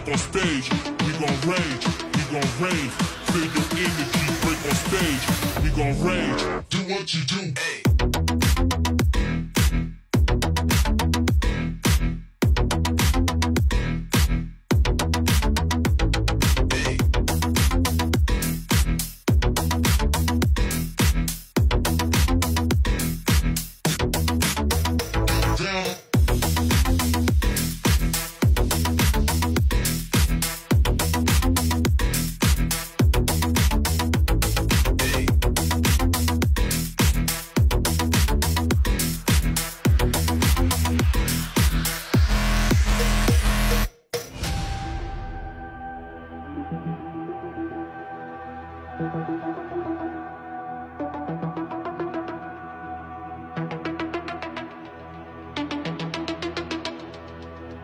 on stage, we gon' rage, we gon' rave. Feel your energy, break on stage, we gon' rage. Do what you do. Hey.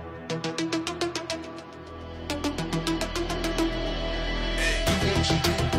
What you do?